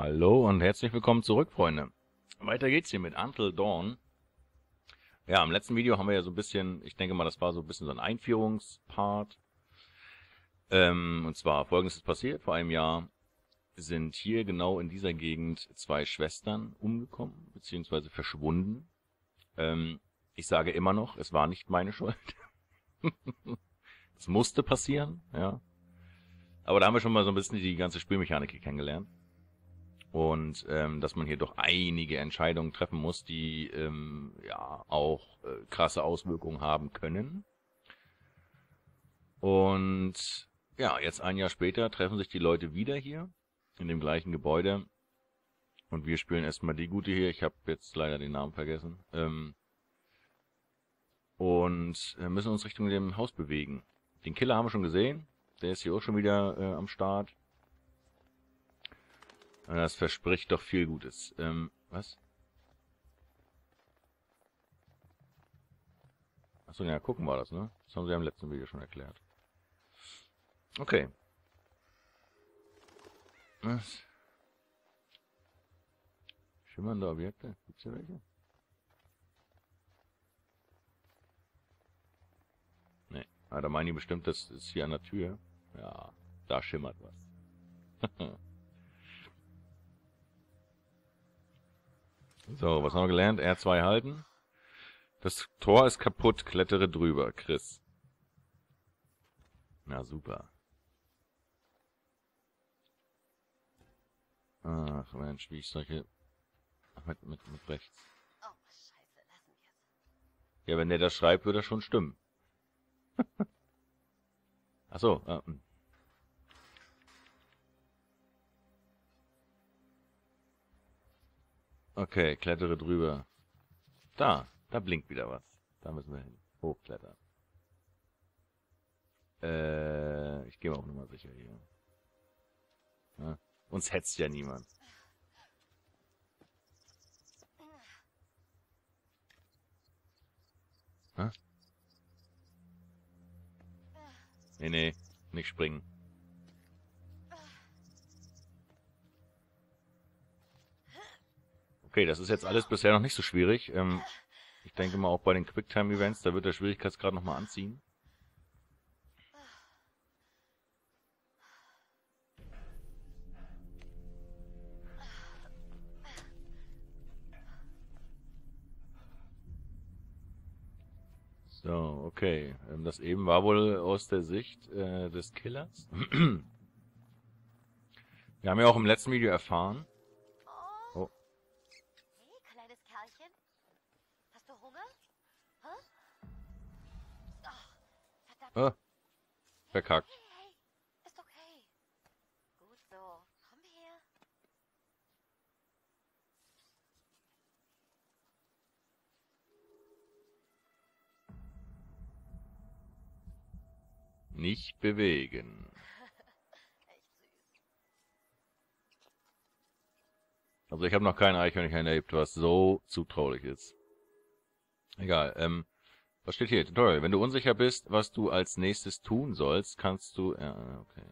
Hallo und herzlich willkommen zurück, Freunde. Weiter geht's hier mit Until Dawn. Ja, im letzten Video haben wir ja so ein bisschen, ich denke mal, das war so ein bisschen so ein Einführungspart. Und zwar, Folgendes ist passiert. Vor einem Jahr sind hier genau in dieser Gegend zwei Schwestern umgekommen, beziehungsweise verschwunden. Ich sage immer noch, es war nicht meine Schuld. Es musste passieren, ja. Aber da haben wir schon mal so ein bisschen die ganze Spielmechanik hier kennengelernt. Und dass man hier doch einige Entscheidungen treffen muss, die ja auch krasse Auswirkungen haben können. Und ja, jetzt ein Jahr später treffen sich die Leute wieder hier in dem gleichen Gebäude. Und wir spielen erstmal die Gute hier. Ich habe jetzt leider den Namen vergessen. Und müssen uns Richtung dem Haus bewegen. Den Killer haben wir schon gesehen. Der ist hier auch schon wieder am Start. Das verspricht doch viel Gutes. Was? Achso, ja, gucken wir das, ne? Das haben sie ja im letzten Video schon erklärt. Okay. Was? Schimmernde Objekte? Gibt's hier welche? Ne. Ah, da meinen die bestimmt, das ist hier an der Tür. Ja, da schimmert was. So, was haben wir gelernt? R2 halten. Das Tor ist kaputt, klettere drüber, Chris. Na super. Ach Mensch, wie ich solche... Ach, mit rechts. Oh, scheiße, lassen wir's. Ja, wenn der das schreibt, wird das schon stimmen. Ach so, Okay, klettere drüber. Da blinkt wieder was. Da müssen wir hin. Hochklettern. Ich gehe mal auch nochmal sicher hier. Ja, uns hetzt ja niemand. Hä? Nee, nicht springen. Okay, das ist jetzt alles bisher noch nicht so schwierig. Ich denke mal auch bei den Quicktime-Events, da wird der Schwierigkeitsgrad nochmal anziehen. So, okay. Das eben war wohl aus der Sicht des Killers. Wir haben ja auch im letzten Video erfahren. Oh. Hey, kleines Kerlchen. Hast du Hunger? Hä? Ach, verdammt. Verkackt. Hey, ist okay. Gut so. Komm her. Nicht bewegen. Echt süß. Also ich habe noch kein Eichhörnchen erlebt, was so zutraulich ist. Egal, was steht hier? Tutorial. Wenn du unsicher bist, was du als nächstes tun sollst, kannst du... Ja, okay.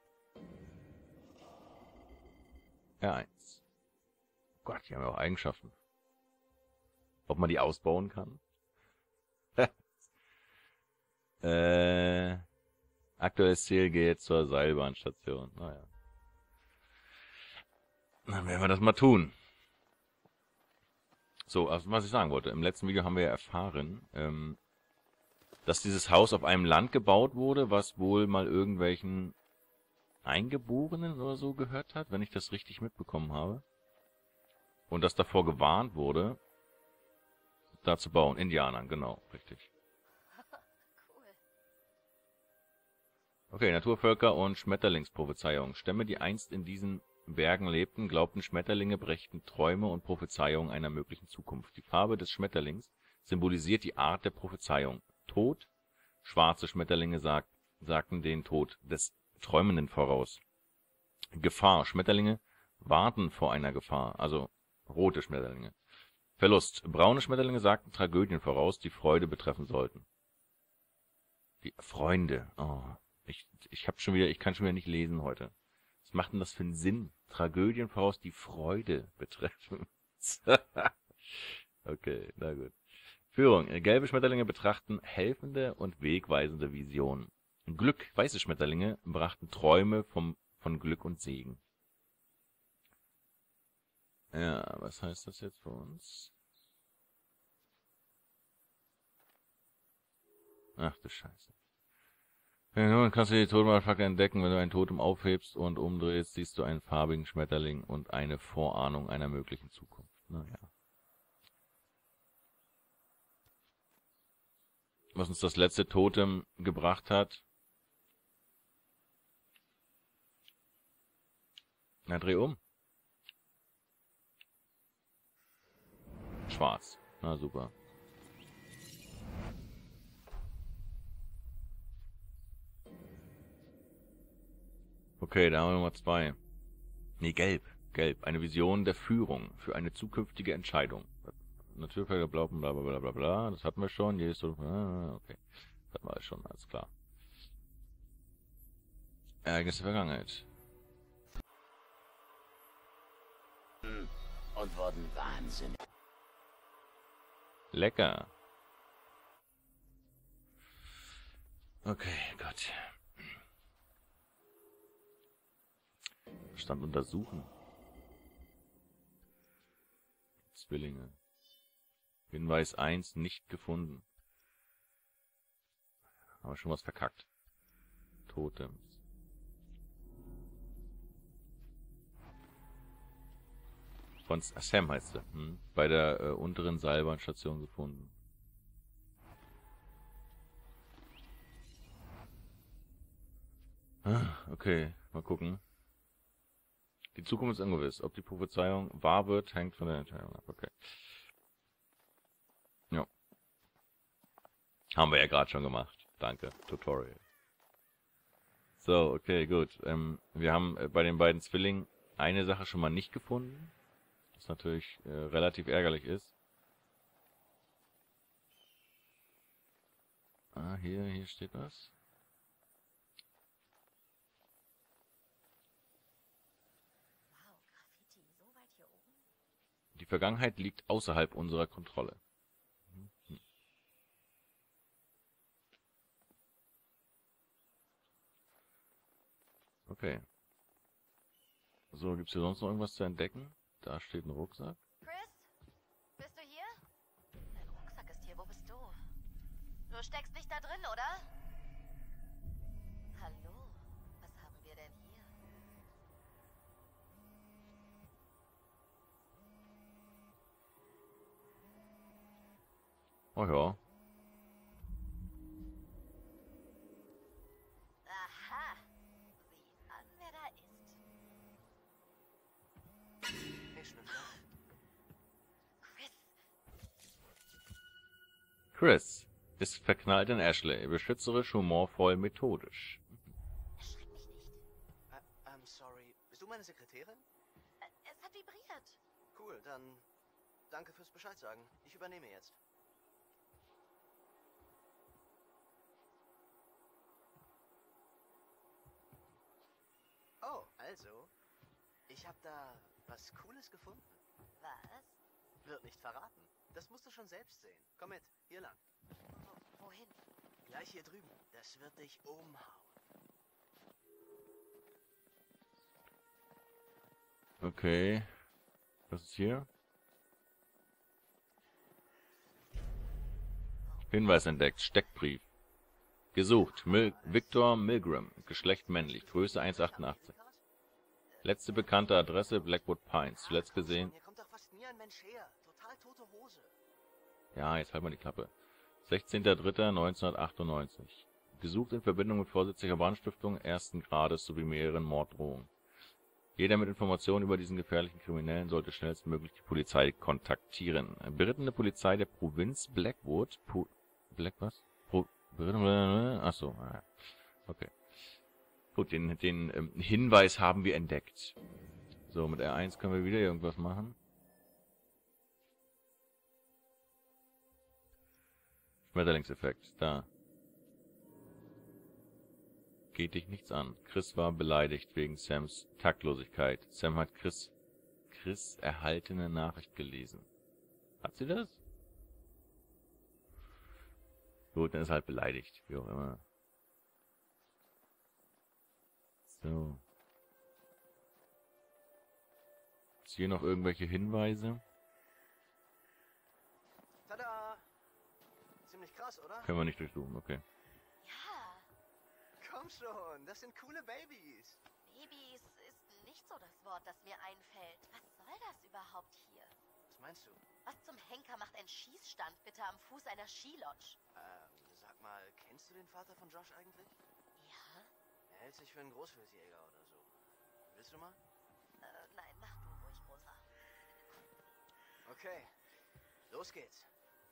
R1. Gott, die haben ja auch Eigenschaften. Ob man die ausbauen kann? Aktuelles Ziel geht zur Seilbahnstation. Naja. Dann werden wir das mal tun. So, also was ich sagen wollte. Im letzten Video haben wir ja erfahren, dass dieses Haus auf einem Land gebaut wurde, was wohl mal irgendwelchen Eingeborenen oder so gehört hat, wenn ich das richtig mitbekommen habe. Und dass davor gewarnt wurde, da zu bauen. Indianern, genau, richtig. Cool. Okay, Naturvölker und Schmetterlingsprophezeiung. Stämme, die einst in diesen Bergen lebten, glaubten, Schmetterlinge brächten Träume und Prophezeiungen einer möglichen Zukunft. Die Farbe des Schmetterlings symbolisiert die Art der Prophezeiung. Tod, schwarze Schmetterlinge sagten den Tod des Träumenden voraus. Gefahr, Schmetterlinge warten vor einer Gefahr, also rote Schmetterlinge. Verlust, braune Schmetterlinge sagten Tragödien voraus, die Freude betreffen sollten. Die Freunde, oh, ich kann schon wieder nicht lesen heute. Was macht denn das für einen Sinn? Tragödien voraus, die Freude betreffen. Okay, na gut. Führung. Gelbe Schmetterlinge betrachten helfende und wegweisende Visionen. Glück. Weiße Schmetterlinge brachten Träume von Glück und Segen. Ja, was heißt das jetzt für uns? Ach du Scheiße. Ja, nun kannst du die Totemalfackel entdecken. Wenn du ein Totem aufhebst und umdrehst, siehst du einen farbigen Schmetterling und eine Vorahnung einer möglichen Zukunft. Naja. Was uns das letzte Totem gebracht hat. Na, dreh um. Schwarz. Na, super. Okay, da haben wir Nummer 2. Nee, gelb. Gelb. Eine Vision der Führung für eine zukünftige Entscheidung. Naturfälle, bla bla bla bla bla. Das hatten wir schon. Jedes Totem. Okay. Das hatten wir alles schon. Alles klar. Ereignisse der Vergangenheit. Und wurden wahnsinnig. Lecker. Okay, Gott. Stand untersuchen. Zwillinge. Hinweis 1 nicht gefunden. Haben wir schon was verkackt. Totems. Von Sam heißt er. Bei der unteren Seilbahnstation gefunden. Okay, mal gucken. Die Zukunft ist ungewiss. Ob die Prophezeiung wahr wird, hängt von der Entscheidung ab. Okay. Ja. Haben wir ja gerade schon gemacht. Danke. Tutorial. So, okay, gut. Wir haben bei den beiden Zwillingen eine Sache schon mal nicht gefunden. Was natürlich relativ ärgerlich ist. Ah, hier steht was. Die Vergangenheit liegt außerhalb unserer Kontrolle. Okay. So, gibt's hier sonst noch irgendwas zu entdecken? Da steht ein Rucksack. Chris? Bist du hier? Dein Rucksack ist hier. Wo bist du? Du steckst nicht da drin, oder? Hallo? Was haben wir denn hier? Oh ja. Aha. Sieh an, wer da ist. Chris. Chris ist verknallt in Ashley. Beschützerisch, humorvoll, methodisch. Erschreck mich nicht. I'm sorry. Bist du meine Sekretärin? Es hat vibriert. Cool, dann danke fürs Bescheid sagen. Ich übernehme jetzt. Oh, also, ich habe da was Cooles gefunden. Was? Wird nicht verraten. Das musst du schon selbst sehen. Komm mit, hier lang. Wohin? Gleich hier drüben. Das wird dich umhauen. Okay. Was ist hier? Hinweis entdeckt. Steckbrief. Gesucht. Victor Milgram. Geschlecht männlich. Größe 1,88. Letzte bekannte Adresse Blackwood Pines. Zuletzt gesehen. Hier kommt doch fast nie ein Mensch her. Total tote Hose. Ja, jetzt halt mal die Klappe. 16.03.1998. Gesucht in Verbindung mit vorsätzlicher Brandstiftung ersten Grades sowie mehreren Morddrohungen. Jeder mit Informationen über diesen gefährlichen Kriminellen sollte schnellstmöglich die Polizei kontaktieren. Berittende Polizei der Provinz Blackwood. Black was? Achso, okay. Gut, den Hinweis haben wir entdeckt. So, mit R1 können wir wieder irgendwas machen. Schmetterlingseffekt, da. Geht dich nichts an. Chris war beleidigt wegen Sams Taktlosigkeit. Sam hat Chris erhaltene Nachricht gelesen. Hat sie das? Gut, dann ist halt beleidigt. Wie auch immer. So. Ist hier noch irgendwelche Hinweise? Tada! Ziemlich krass, oder? Können wir nicht durchsuchen, okay. Ja, Komm schon, das sind coole Babys. Babys ist nicht so das Wort, das mir einfällt. Was soll das überhaupt hier? Was meinst du? Was zum Henker macht ein Schießstand bitte am Fuß einer Skilodge? Sag mal, kennst du den Vater von Josh eigentlich? Ja? Er hält sich für einen Großwildjäger oder so. Willst du mal? Nein, mach du ruhig, Rosa. Okay, los geht's.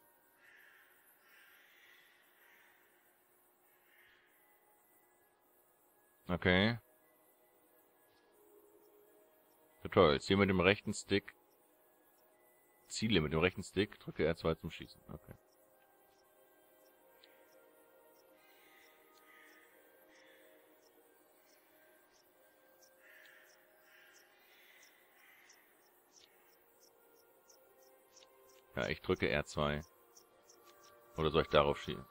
Okay. Tutorials. Hier mit dem rechten Stick. Ziele mit dem rechten Stick. Drücke R2 zum Schießen. Okay. Ja, ich drücke R2. Oder soll ich darauf schießen?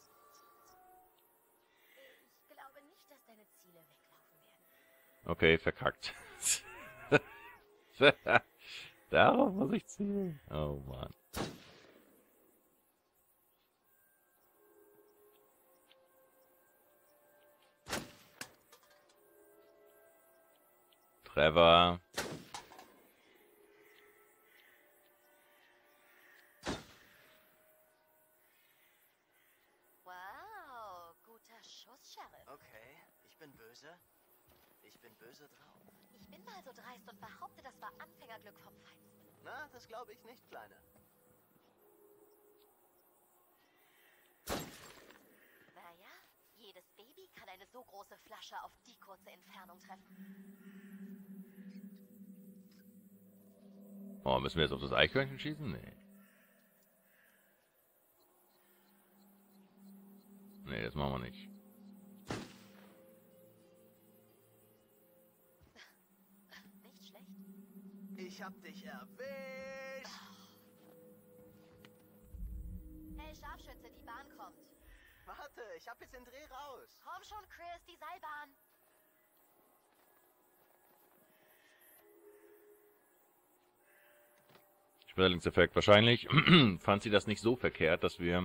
Ich glaube nicht, dass deine Ziele weglaufen werden. Okay, verkackt. Darauf muss ich zielen. Oh Mann. Trevor. Wow, guter Schuss, Sheriff. Okay, ich bin böse. Ich bin böse drauf. Ich bin mal so dreist und behaupte, das war Anfängerglück vom Feinsten. Na, das glaube ich nicht, Kleine. Naja, jedes Baby kann eine so große Flasche auf die kurze Entfernung treffen. Oh, müssen wir jetzt auf das Eichhörnchen schießen? Nee. Nee, das machen wir nicht. Nicht schlecht. Ich hab dich erwischt. Hey, Scharfschütze, die Bahn kommt. Warte, ich hab jetzt den Dreh raus. Komm schon, Chris, die Seilbahn. Schmetterlingseffekt. Wahrscheinlich fand sie das nicht so verkehrt, dass wir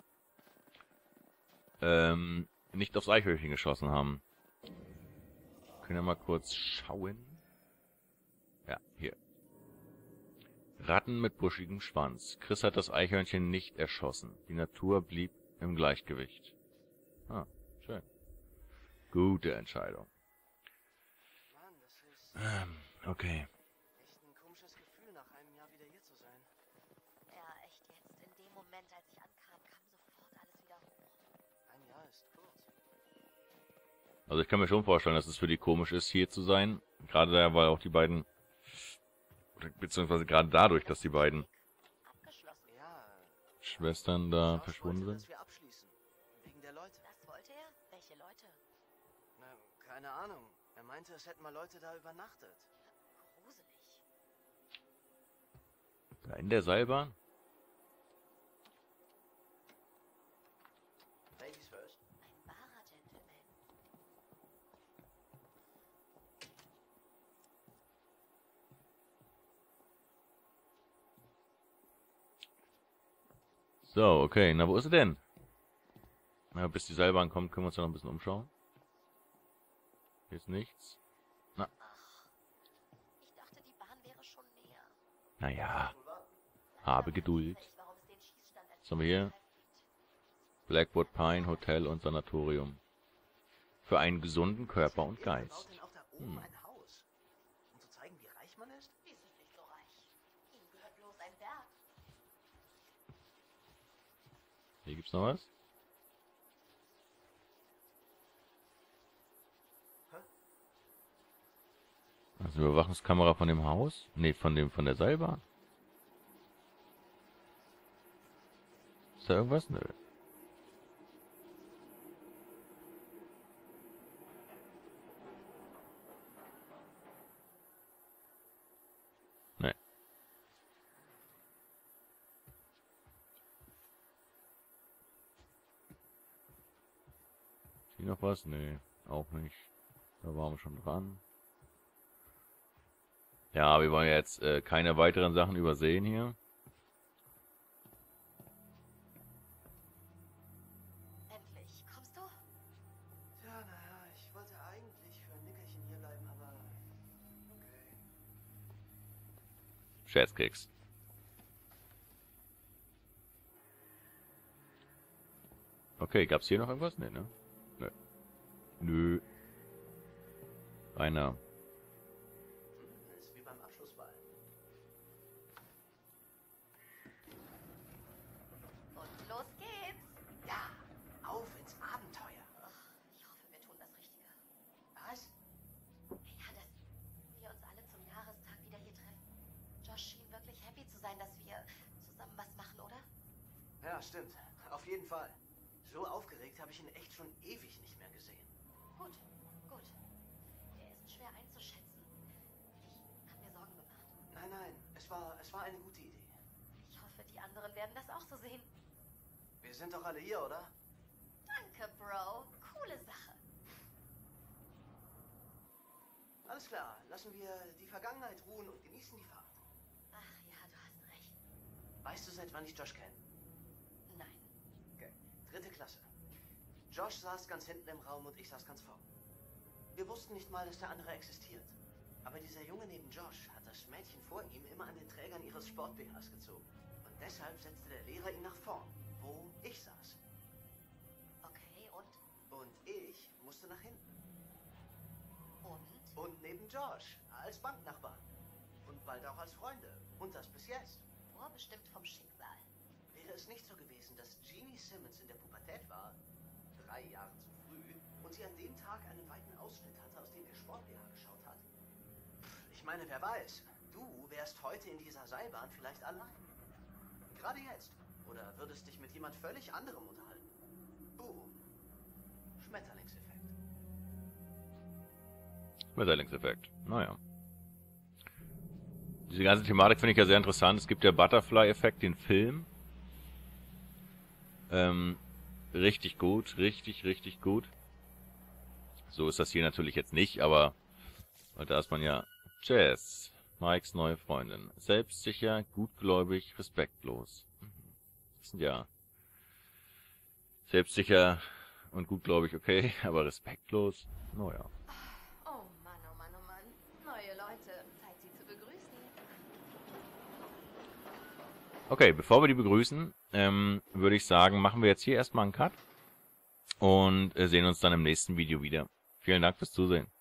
nicht aufs Eichhörnchen geschossen haben. Können wir mal kurz schauen. Ja, hier. Ratten mit buschigem Schwanz. Chris hat das Eichhörnchen nicht erschossen. Die Natur blieb im Gleichgewicht. Ah, schön. Gute Entscheidung. Mann, das ist Okay. echt ein komisches Gefühl, nach einem Jahr wieder hier zu sein. Ja, echt jetzt. In dem Moment, als ich ankam, kam sofort alles wieder hoch. Ein Jahr ist kurz. Also ich kann mir schon vorstellen, dass es für die komisch ist, hier zu sein. Gerade da, weil auch die beiden, beziehungsweise gerade dadurch, dass die beiden Abgeschlossen. Ja, Schwestern da Josh verschwunden wollte, sind. dass wir abschließen. Wegen der Leute. Das wollte er? Welche Leute? Na, keine Ahnung. Er meinte, es hätten mal Leute da übernachtet. Gruselig. Da in der Seilbahn? Ladies first. Ein wahrer Gentleman. So, okay. Na, wo ist sie denn? Na, bis die Seilbahn kommt, können wir uns ja noch ein bisschen umschauen. Hier ist nichts. Ach, ich dachte, die Bahn wäre schon näher. Naja, habe Geduld. Weiß ich, warum es den Schießstand als Was haben wir hier? Blackwood Pine Hotel und Sanatorium. Für einen gesunden Körper und Irgendwer baut Geist. denn auch da oben ein Haus? Um zu zeigen, wie reich man ist? Die sind nicht so reich. Ihnen gehört bloß ein Berg. Hier gibt's noch was? Also Überwachungskamera von dem Haus? Nee, von der Seilbahn. Ist da irgendwas? Nö. noch was? Nee, auch nicht. Da waren wir schon dran. Ja, wir wollen jetzt keine weiteren Sachen übersehen hier. Endlich. Kommst du? Ja, naja, ich wollte eigentlich für ein Nickerchen hier bleiben, aber... Okay. Scherzkeks. Okay, gab's hier noch irgendwas? Nee, ne? Nö. Nö. Einer. Ist wie beim Abschlussball. Und los geht's. Ja, auf ins Abenteuer. Ich hoffe, wir tun das Richtige. Was? Ja, dass wir uns alle zum Jahrestag wieder hier treffen. Josh schien wirklich happy zu sein, dass wir zusammen was machen, oder? Ja, stimmt. Auf jeden Fall. So aufgeregt habe ich ihn echt schon ewig nicht mehr gesehen. Gut, gut. Er ist schwer einzuschätzen. Ich habe mir Sorgen gemacht. Nein, nein, es war eine gute Idee. Ich hoffe, die anderen werden das auch so sehen. Wir sind doch alle hier, oder? Danke, Bro. Coole Sache. Alles klar, lassen wir die Vergangenheit ruhen und genießen die Fahrt. Ach ja, du hast recht. Weißt du, seit wann ich Josh kenne? Nein. Okay. 3. Klasse. Josh saß ganz hinten im Raum und ich saß ganz vorne. Wir wussten nicht mal, dass der andere existiert. Aber dieser Junge neben Josh hat das Mädchen vor ihm immer an den Trägern ihres Sport-BHs gezogen. Und deshalb setzte der Lehrer ihn nach vorn, wo ich saß. Okay, Und ich musste nach hinten. und? Und neben Josh, als Banknachbarn. Und bald auch als Freunde. Und das bis jetzt. Vorbestimmt vom Schicksal. Wäre es nicht so gewesen, dass Jeannie Simmons in der Pubertät war, 3 Jahre zu früh, und sie an dem Tag einen weiten Ausschnitt hatte, aus dem ihr Sport-BH geschaut hat? Ich meine, wer weiß, du wärst heute in dieser Seilbahn vielleicht allein. Gerade jetzt. Oder würdest dich mit jemand völlig anderem unterhalten. Boom. Schmetterlingseffekt. Schmetterlingseffekt. Naja. Diese ganze Thematik finde ich ja sehr interessant. Es gibt ja Butterfly-Effekt, den Film. Richtig gut. Richtig gut. So ist das hier natürlich jetzt nicht, aber da ist man ja Jazz, Mikes neue Freundin. Selbstsicher, gutgläubig, respektlos. Das sind ja selbstsicher und gutgläubig, okay, aber respektlos, naja. Oh Mann, oh Mann, oh Mann. Neue Leute. Zeit, sie zu begrüßen. Okay, bevor wir die begrüßen, würde ich sagen, machen wir jetzt hier erstmal einen Cut und sehen uns dann im nächsten Video wieder. Vielen Dank fürs Zusehen.